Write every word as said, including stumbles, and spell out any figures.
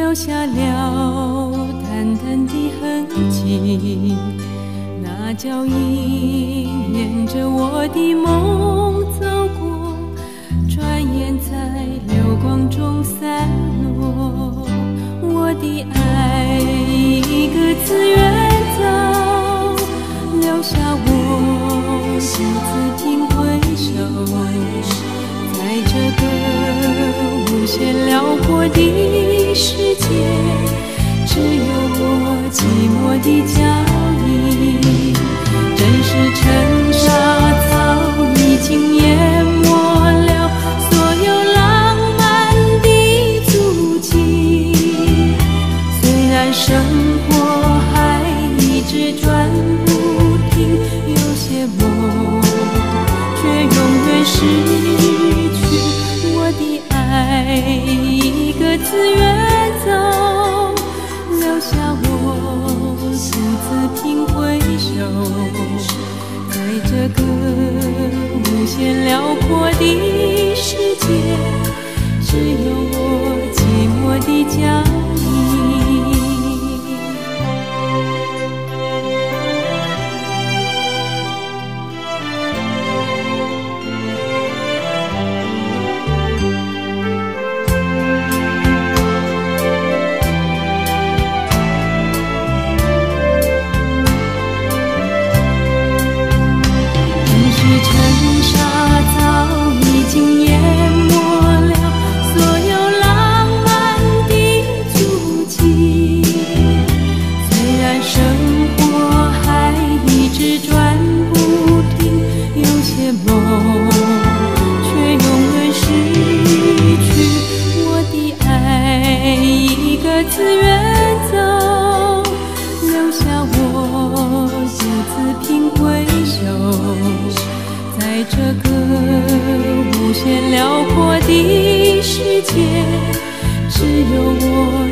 留下了淡淡的痕迹，那脚印沿着我的梦走过，转眼在流光中散落。我的爱一个字远走，留下我独自听回首，在这个无限辽阔的世界，只有我寂寞的脚印。真是尘沙早已经淹没了所有浪漫的足迹，虽然生活还一直转不停，有些梦却永远失去。我的爱一个字远走，留下我独自凭回首，在这个无限辽阔的世界，只有我寂寞的脚印。尘沙早已经淹没了所有浪漫的足迹，虽然生活还一直转不停，有些梦却永远失去。我的爱一个字远走，留下我独自凭回首，在这个无限辽阔的世界，只有我